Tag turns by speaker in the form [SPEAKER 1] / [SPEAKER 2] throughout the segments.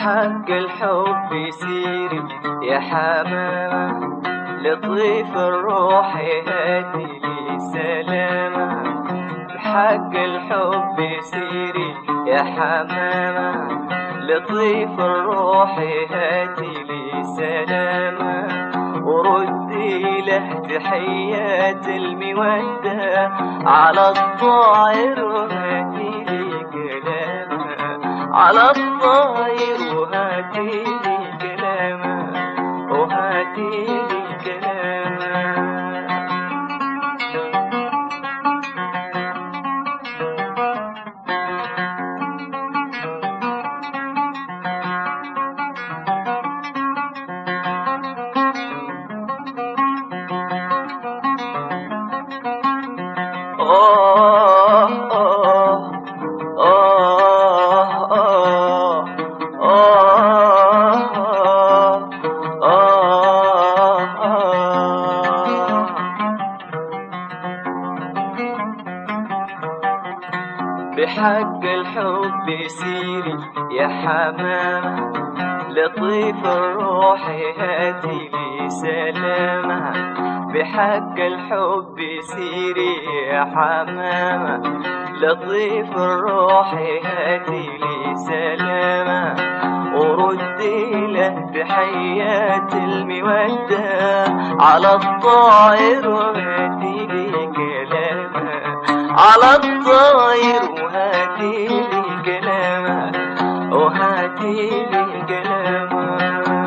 [SPEAKER 1] بحق الحب سيري يا حمامة، لطيف الروح هاتي لي سلامة. بحق الحب سيري يا حمامة، لطيف الروح هاتي لي سلامة. وردي له تحيات المودة على الطائر وهاتي لي كلامة، على الطائر وهاتي لي كلامة، وهاتي لي كلامة. بحق الحب سيري يا حمامة، لطيف الروح هاتي لي سلامة. بحق الحب سيري يا حمامة، لطيف الروح هاتي لي سلامة. وردي له تحيات المودة على الطائر وهاتي لي كلامة، على الطائر وهاتي لي كلامة، وهاتي لي كلامة.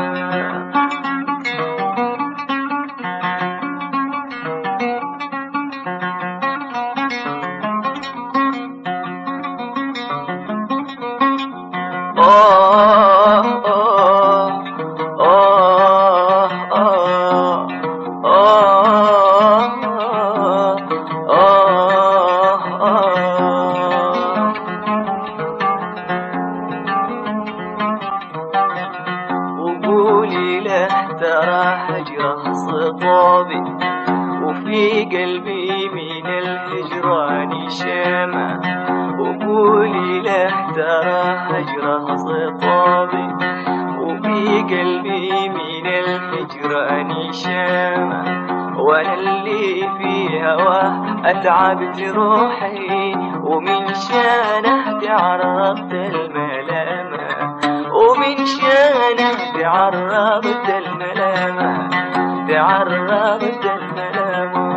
[SPEAKER 1] وقولي له ترى هجره صطابي، وفي قلبي من الهجران شامة. وقولي له ترى هجره صطابي، وفي قلبي من الهجران شامة. وانا اللي في هواه اتعبت روحي، ومن شانه تعرضت الملامة، ومن شانه تعرضت الملامة، تعرضت الملامة.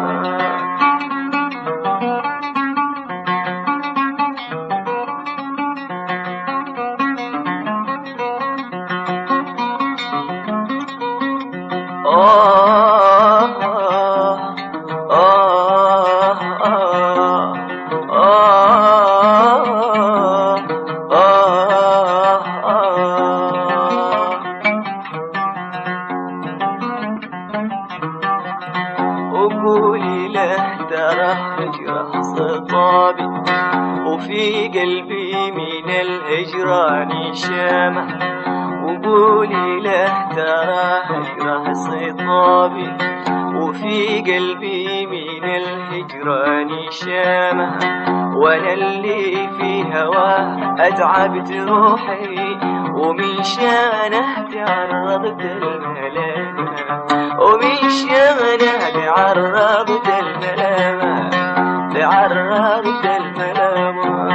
[SPEAKER 1] وقولي له ترى هجره صطابي، وفي قلبي من الهجران شامة. وقولي له ترى هجره صطابي، وفي قلبي من الهجران شامة. وانا اللي في هواه اتعبت روحي، ومن شانه تعرضت الملامة، ومن شانه تعرضت الملامة، تعرضت الملامة.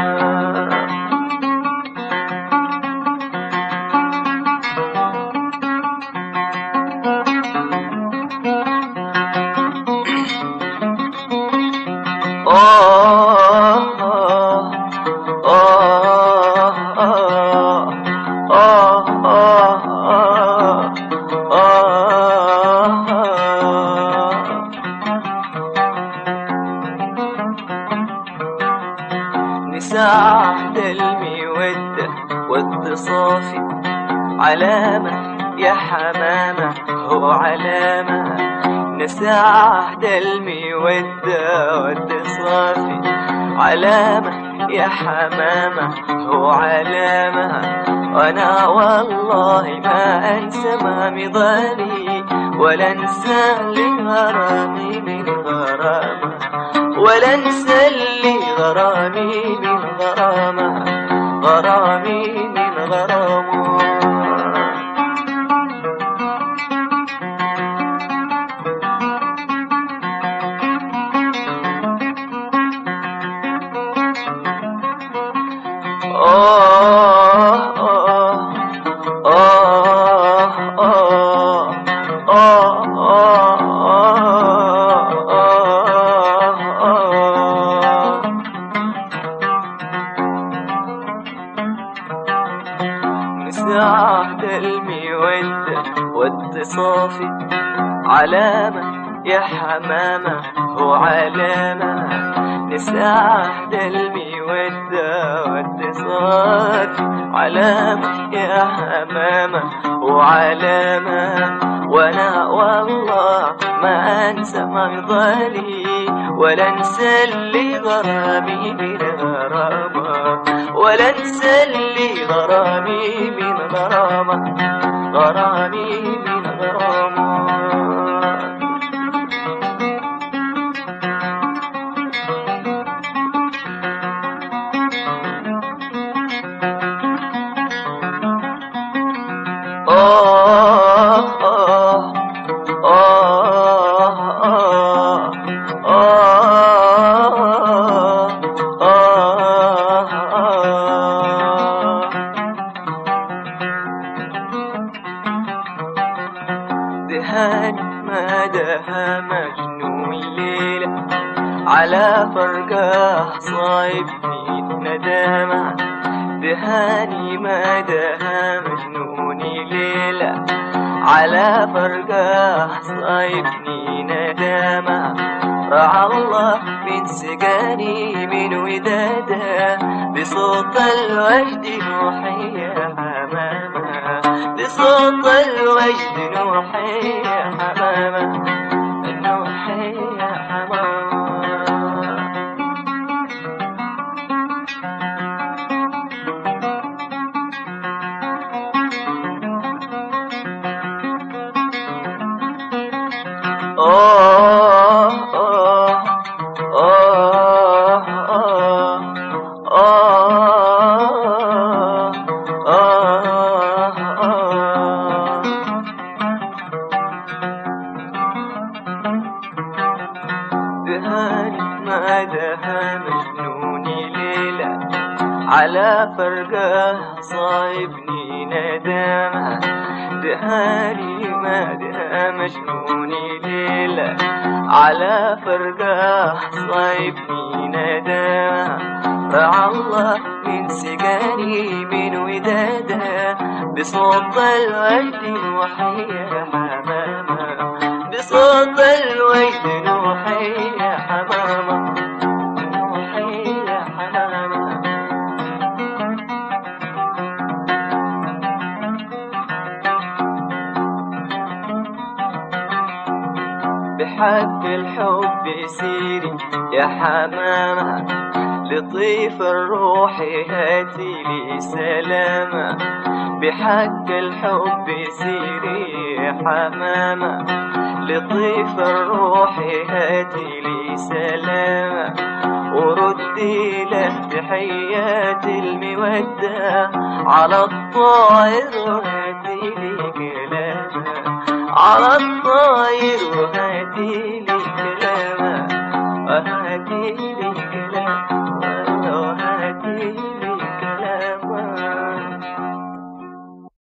[SPEAKER 1] نساعد المودة واتصافي علامة يا حمامة، هو علامة. نساعد المودة واتصافي علامة يا حمامة، هو علامة. وانا والله ما انسى ما مضاني، ولا انسى لغرامي من غرامة، ولا انسى اللي غرامي من غرامة، غرامي من غرامه. المودة واتصافي علامة يا حمامة هو علامة نساعد المودة واتصافي علامة يا حمامة هو علامة وانا والله ما انسى مرضالي ولا انسى اللي غرامي من غرامة ولا انسى اللي غرامي من غرامة غرامي من غرامة دهاني ما دها مجنون ليلة على فرقه صايبني ندامة دهاني ما دها مجنون ليلة على فرقه صايبني ندامة رعى الله من سقاني من وداده بصوت الوجد نوحي يا حمامة بصوت الوجد نوحي يا حمامة نوحي يا حمامة دهاني ما دها مجنوني ليلة على فرقه صايبني ندامة دهاني ما دها مجنوني ليلة على فرقه صايبني ندامة رعى الله من سقاني من وداده بصوت الوجد نوحي يا حمامة بصوت الوجد نوحي يا حمامة نوحي يا حمامة بحق الحب سيري يا حمامة لطيف الروح هاتي لي سلامة بحق الحب سيري يا حمامة لطيف الروح هاتي لي سلامة وردي له تحيات المودة على الطائر وهاتي لي كلامة على الطائر وهاتي لي كلامة وهاتي لي